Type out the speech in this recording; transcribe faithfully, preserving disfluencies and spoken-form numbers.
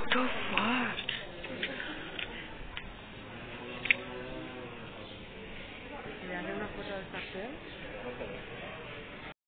the fuck? ¿Le hace una foto del pastel?